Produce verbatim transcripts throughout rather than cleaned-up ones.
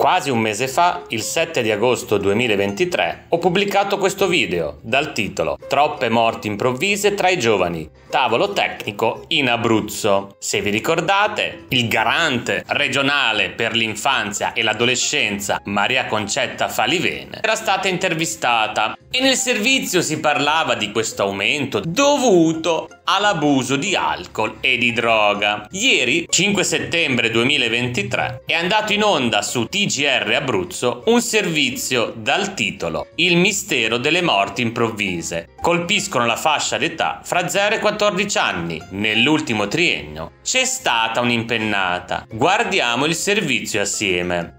Quasi un mese fa, il sette di agosto duemilaventitré, ho pubblicato questo video dal titolo "Troppe morti improvvise tra i giovani, tavolo tecnico in Abruzzo". Se vi ricordate, il garante regionale per l'infanzia e l'adolescenza Maria Concetta Falivene era stata intervistata e nel servizio si parlava di questo aumento dovuto all'abuso di alcol e di droga. Ieri, cinque settembre duemilaventitré, è andato in onda su T G R Abruzzo un servizio dal titolo "Il mistero delle morti improvvise". Colpiscono la fascia d'età fra zero e quattordici anni. Nell'ultimo triennio c'è stata un'impennata. Guardiamo il servizio assieme.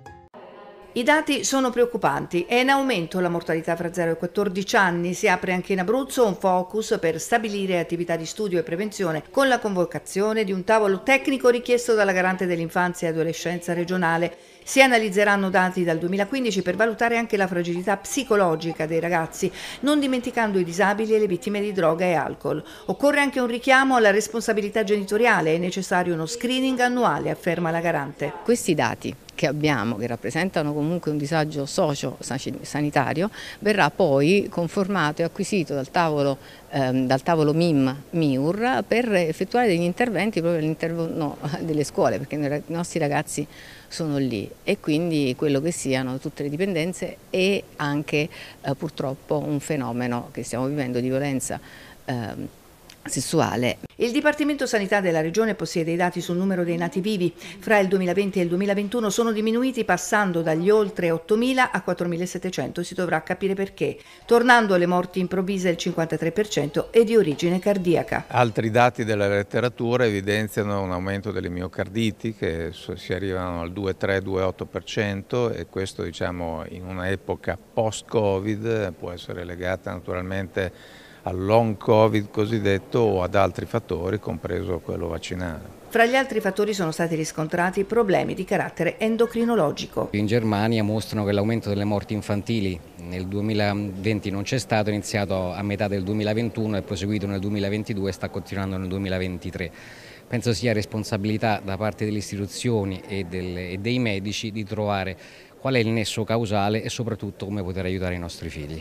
I dati sono preoccupanti. È in aumento la mortalità fra zero e quattordici anni. Si apre anche in Abruzzo un focus per stabilire attività di studio e prevenzione con la convocazione di un tavolo tecnico richiesto dalla Garante dell'infanzia e adolescenza regionale. Si analizzeranno dati dal duemilaquindici per valutare anche la fragilità psicologica dei ragazzi, non dimenticando i disabili e le vittime di droga e alcol. Occorre anche un richiamo alla responsabilità genitoriale. È necessario uno screening annuale, afferma la Garante. Questi dati che abbiamo, che rappresentano comunque un disagio socio-sanitario, verrà poi conformato e acquisito dal tavolo, ehm, dal tavolo M I M M I U R per effettuare degli interventi proprio all'interno no, delle scuole, perché i nostri ragazzi sono lì e quindi quello che siano tutte le dipendenze e anche eh, purtroppo un fenomeno che stiamo vivendo di violenza eh, sessuale. Il Dipartimento Sanità della Regione possiede i dati sul numero dei nati vivi. Fra il duemilaventi e il duemilaventuno sono diminuiti passando dagli oltre ottomila a quattromilasettecento. Si dovrà capire perché. Tornando alle morti improvvise, il cinquantatré per cento è di origine cardiaca. Altri dati della letteratura evidenziano un aumento delle miocarditi che si arrivano al due virgola tre due virgola otto per cento e questo, diciamo, in un'epoca post-Covid può essere legata naturalmente al long Covid cosiddetto o ad altri fattori, compreso quello vaccinale. Fra gli altri fattori sono stati riscontrati problemi di carattere endocrinologico. In Germania mostrano che l'aumento delle morti infantili nel duemilaventi non c'è stato, è iniziato a metà del duemilaventuno, è proseguito nel duemilaventidue e sta continuando nel duemilaventitré. Penso sia responsabilità da parte delle istituzioni e, delle, e dei medici di trovare qual è il nesso causale e soprattutto come poter aiutare i nostri figli.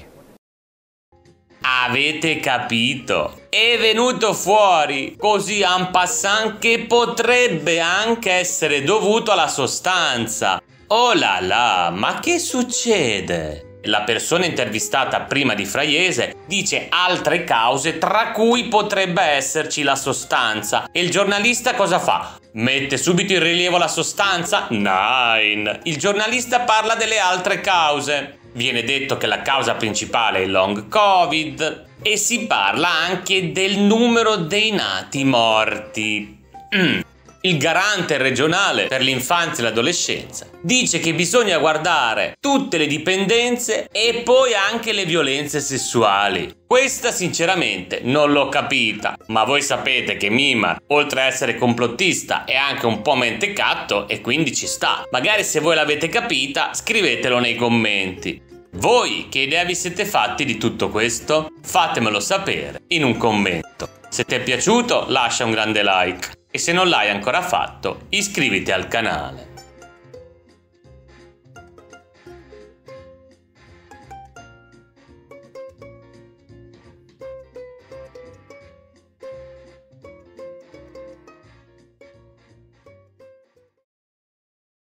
Avete capito? È venuto fuori così en passant che potrebbe anche essere dovuto alla sostanza. Oh là là, ma che succede? La persona intervistata prima di Fraiese dice altre cause tra cui potrebbe esserci la sostanza. E il giornalista cosa fa? Mette subito in rilievo la sostanza? Nein. Il giornalista parla delle altre cause. Viene detto che la causa principale è il long Covid e si parla anche del numero dei nati morti. Mm. Il garante regionale per l'infanzia e l'adolescenza dice che bisogna guardare tutte le dipendenze e poi anche le violenze sessuali. Questa sinceramente non l'ho capita, ma voi sapete che Mimar, oltre a essere complottista, è anche un po' mentecatto e quindi ci sta. Magari se voi l'avete capita, scrivetelo nei commenti. Voi che idea vi siete fatti di tutto questo? Fatemelo sapere in un commento. Se ti è piaciuto lascia un grande like e se non l'hai ancora fatto iscriviti al canale.